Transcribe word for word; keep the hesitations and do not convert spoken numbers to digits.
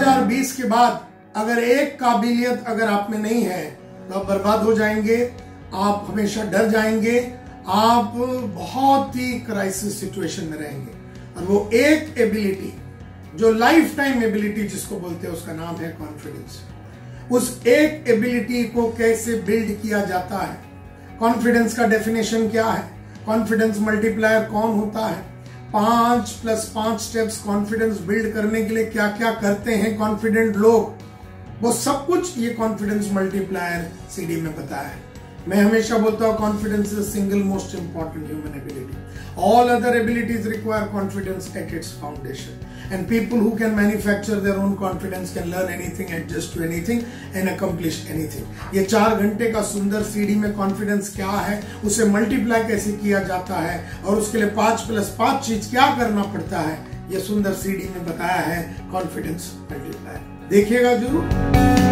हज़ार बीस के बाद अगर एक काबिलियत अगर आप में नहीं है तो आप बर्बाद हो जाएंगे, आप हमेशा डर जाएंगे, आप बहुत ही क्राइसिस सिचुएशन में रहेंगे। और वो एक एबिलिटी जो लाइफ टाइम एबिलिटी जिसको बोलते हैं उसका नाम है कॉन्फिडेंस। उस एक एबिलिटी को कैसे बिल्ड किया जाता है, कॉन्फिडेंस का डेफिनेशन क्या है, कॉन्फिडेंस मल्टीप्लायर कौन होता है, पांच प्लस पांच स्टेप्स कॉन्फिडेंस बिल्ड करने के लिए क्या क्या करते हैं कॉन्फिडेंट लोग, वो सब कुछ ये कॉन्फिडेंस मल्टीप्लायर सीडी में बताया है। मैं हमेशा बोलता हूँ confidence is single most important human ability. All other abilities require confidence at its foundation. And people who can manufacture their own confidence can learn anything, adjust to anything and accomplish anything. ये चार घंटे का सुंदर CD में confidence क्या है, उसे multiply कैसे किया जाता है और उसके लिए पांच प्लस पांच चीज क्या करना पड़ता है, ये सुंदर सीडी में बताया है कॉन्फिडेंस मल्टीप्लाई। देखिएगा जरूर।